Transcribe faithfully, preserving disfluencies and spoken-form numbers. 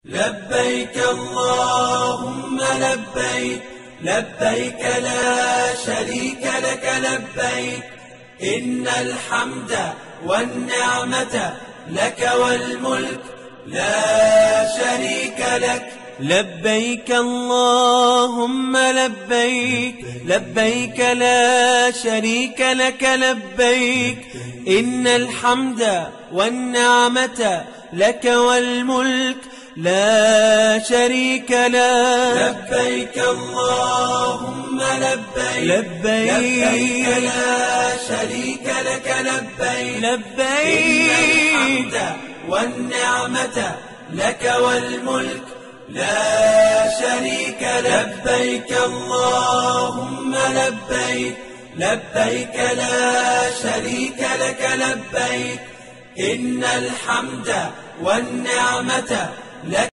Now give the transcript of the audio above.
لبيك اللهم لبيك لبيك لا شريك لك لبيك إن الحمد والنعمة لك والملك لا شريك لك. لبيك اللهم لبيك لبيك لا شريك لك لبيك إن الحمد والنعمة لك والملك لا شريك لك. لبيك اللهم لبيك لبيك, لبيك لا شريك لك لبيك لبيك إن الحمد والنعمة لك والملك لا شريك لك. لبيك اللهم لبيك لبيك لا شريك لك لبيك إن الحمد والنعمة لك